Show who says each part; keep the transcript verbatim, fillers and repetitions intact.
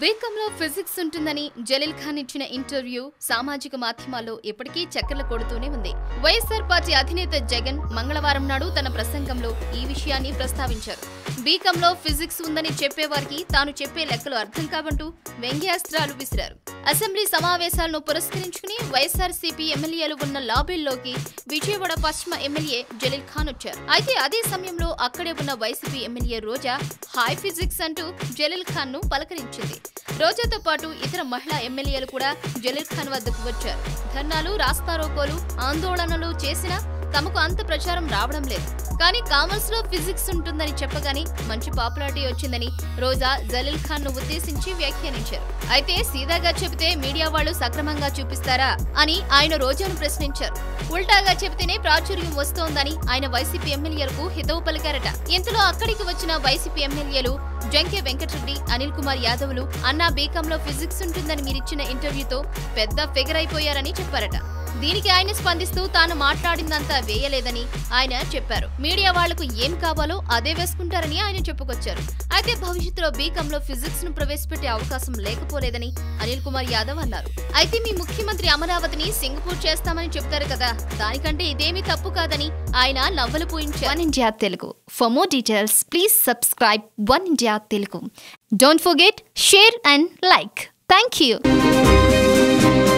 Speaker 1: బీకాంలో physics ఉంటుందని జలీల్ ఖాన్ ఇచ్చిన interview సామాజిక మాధ్యమాల్లో ఇప్పటికీ చక్కర్లు కొడుతూనే ఉంది. వైఎస్ఆర్ పార్టీ అధినేత జగన్ మంగళవారం నాడు తన ప్రసంగంలో ఈ విషయాన్ని ప్రస్తావించారు. బీకాంలో ఫిజిక్స్ ఉందని చెప్పేవారికి తాను చెప్పే లెక్కలు అర్థం కావంటూ వ్యంగ్యాస్త్రాలు విసిరారు. అసెంబ్లీ సమావేశాలను పురస్కరించుకుని వైఎస్ఆర్సీపీ ఎమ్మెల్యేలు ఉన్న లాబీల్లోకి విజయవాడ పశ్చిమ ఎమ్మెల్యే జలీల్ ఖాన్ వచ్చారు. అయితే అదే సమయంలో అక్కడే ఉన్న YCP MLA Roja hi physics అంటూ జలీల్ ఖాన్ ను పలకరించింది. రోజాతో పాటు ఇతర మహిళా ఎమ్మెల్యేలు కూడా జలీల్ ఖాన్ వద్దకు వచ్చారు. ధర్నాలు, రాస్తారోకోలు, ఆందోళనలు చేసినా తమకు అంత ప్రచారం రావడం లేదు. కానీ కామర్స్ లో ఫిజిక్స్ ఉంటుందని చెప్పగానే మంచి పాపులారిటీ వచ్చిందని రోజా జలీల్ ఖాన్ ను ఉద్దేశించి వ్యాఖ్యానించారు. అయితే సీదాగా చెబితే మీడియా వాళ్లు సక్రమంగా చూపిస్తారా అని ఆయన రోజాను ప్రశ్నించారు. ఉల్టాగా చెబితేనే ప్రాచుర్యం వస్తోందని ఆయన వైసీపీ ఎమ్మెల్యేలకు హితవు పలికారట. ఇంతలో అక్కడికి వచ్చిన వైసీపీ ఎమ్మెల్యేలు జంకే వెంకటరెడ్డి, అనిల్ కుమార్ యాదవ్లు అన్నా బీకాంలో ఫిజిక్స్ ఉంటుందని మీరిచ్చిన ఇంటర్వ్యూతో పెద్ద ఫిగర్ అయిపోయారని చెప్పారట. దీనికి ఆయన స్పందిస్తూ తాను మాట్లాడిందంతా వేయలేదని ఆయన చెప్పారు. మీడియా వాళ్లకు ఏం కావాలో అదే వేసుకుంటారని ఆయన చెప్పుకొచ్చారు. అయితే భవిష్యత్తులో బీకాంలో ఫిజిక్స్ ను ప్రవేశపెట్టే అవకాశం లేకపోలేదని అనిల్ కుమార్ యాదవ్ అన్నారు. అయితే మీ ముఖ్యమంత్రి అమరావతిని సింగపూర్ చేస్తామని చెప్తారు కదా, దానికంటే ఇదేమీ తప్పు కాదని ఆయన నవ్వులు పూయించారు. One India Telugu. For more details please subscribe One India Telugu. Don't forget, share and like. Thank you.